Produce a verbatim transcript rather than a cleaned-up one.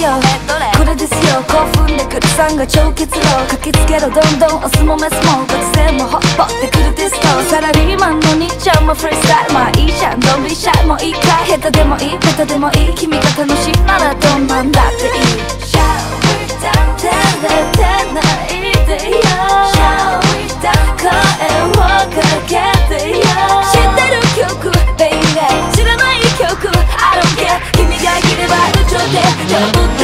よ。これですよ、興奮でくるさんが超結露。駆けつけろどんどんオスもメスも学生もホッポってくるディスコ。サラリーマンの兄ちゃんもフリースタイル。まあいいじゃん、ドンビーシャイもういいかい。下手でもいい、ベタでもいい、君が楽しいならどんなんだっていい。シャウィーダウン照れてないでよ。シャウィーダウン声をかけてよ。知ってる曲、ベイベー知らない曲 I don't care 君がいれば宇宙で